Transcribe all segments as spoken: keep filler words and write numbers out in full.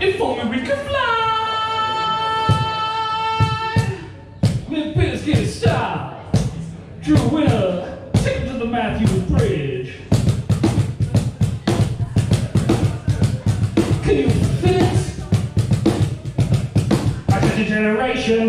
If only we could fly. With biscuit style. Drew Winner, take him to the Matthews Bridge. Can you fit? I said your generation.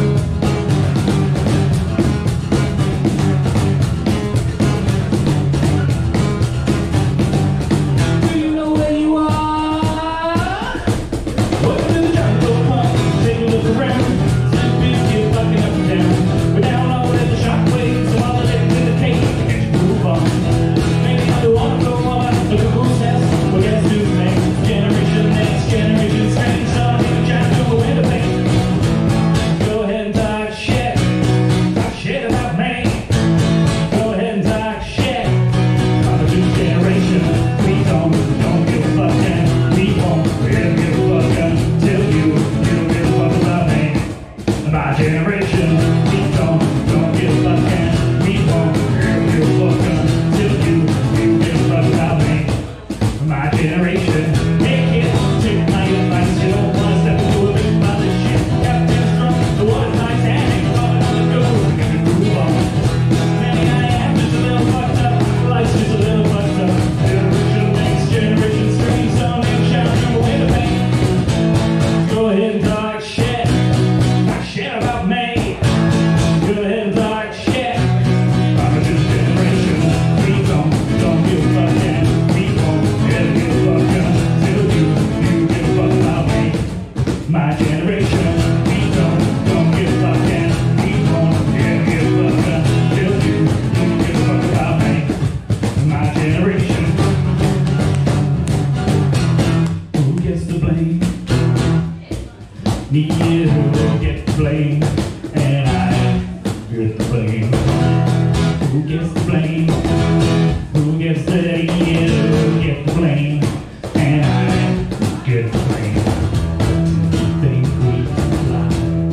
Me who gets the blame, and I get the blame. Who gets the blame? Who gets the you get the blame, and I get the blame. Think we fly?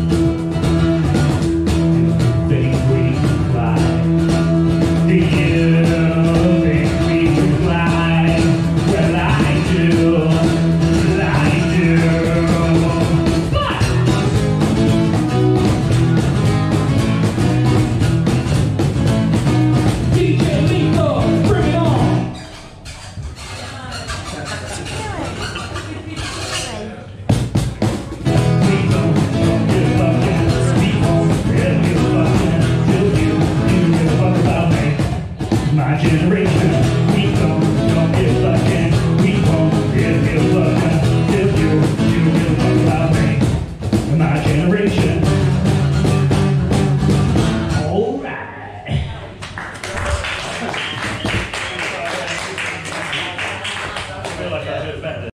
Think we fly? Do you think we fly? Well, I do. Well, I do. My generation, we don't, don't give a fuck, and we won't give a fuck until you, you give a fuck about me.